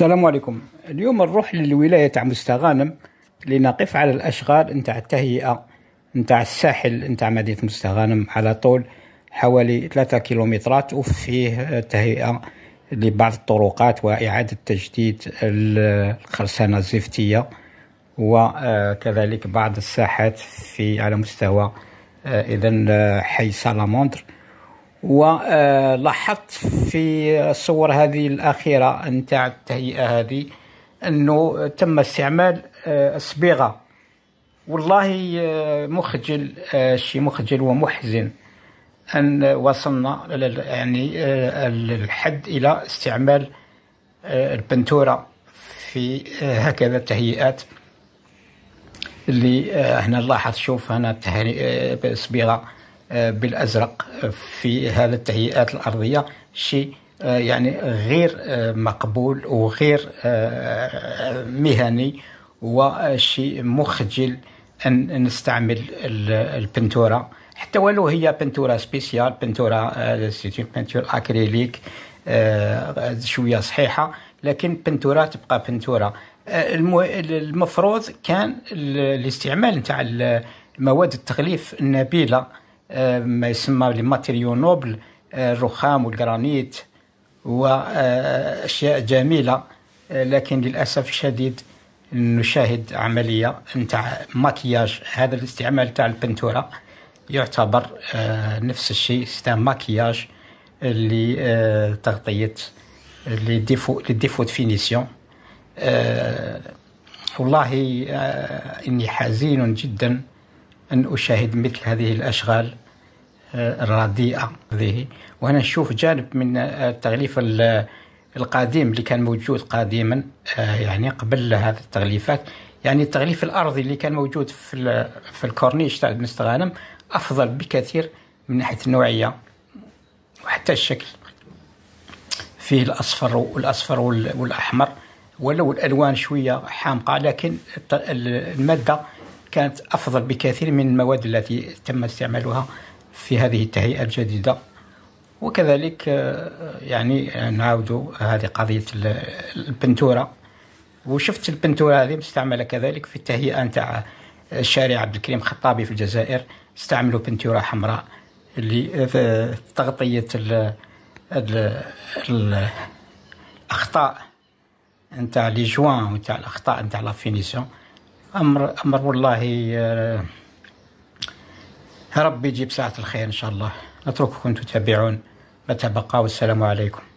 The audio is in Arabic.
السلام عليكم. اليوم نروح للولاية تاع مستغانم لنقف على الأشغال نتاع التهيئة نتاع الساحل نتاع مدينة مستغانم على طول حوالي 3 كيلومترات، وفيه تهيئة لبعض الطرقات وإعادة تجديد الخرسانة الزفتية، وكذلك بعض الساحات على مستوى حي سالاموندر. ولاحظت في الصور هذه الأخيرة نتاع التهيئة هذه أنه تم استعمال الصبيغة، والله مخجل، شيء مخجل ومحزن أن وصلنا يعني الحد إلى استعمال البنتورة في هكذا تهيئات. اللي هنا نلاحظ، شوف هنا صبيغة بالأزرق في هذه التهيئات الأرضية، شيء يعني غير مقبول وغير مهني، وشيء مخجل أن نستعمل البنتورة، حتى ولو هي بنتورة سبيسيال، بنتورة بنتورة أكريليك شوية صحيحة، لكن بنتورة تبقى بنتورة. المفروض كان الاستعمال نتاع مواد التغليف النبيلة، ما يسمى الماتيريو نوبل، الرخام والجرانيت وأشياء جميلة، لكن للأسف الشديد نشاهد عملية نتاع ماكياج. هذا الاستعمال تاع البنتورة يعتبر نفس الشيء، استعمال ماكياج لتغطية للديفو فينيسيون. والله إني حزين جدا أن أشاهد مثل هذه الأشغال الرديئة هذه. وأنا نشوف جانب من التغليف القديم اللي كان موجود قديما، يعني قبل هذه التغليفات، يعني التغليف الأرضي اللي كان موجود في الكورنيش تاع مستغانم أفضل بكثير من ناحية النوعية وحتى الشكل، فيه الأصفر والأحمر، ولو الألوان شوية حامقة، لكن المادة كانت أفضل بكثير من المواد التي تم استعمالها في هذه التهيئة الجديدة. وكذلك يعني نعود هذه قضية البنتورة، وشفت البنتورة هذه مستعملة كذلك في التهيئة نتاع شارع عبد الكريم الخطابي في الجزائر، استعملوا بنتورة حمراء لتغطية الأخطاء نتاع لي جوان ونتاع الأخطاء نتاع لا فينيسيون. أمر والله ربي يجيب ساعة الخير إن شاء الله. نترككم تتابعون ما تبقى، والسلام عليكم.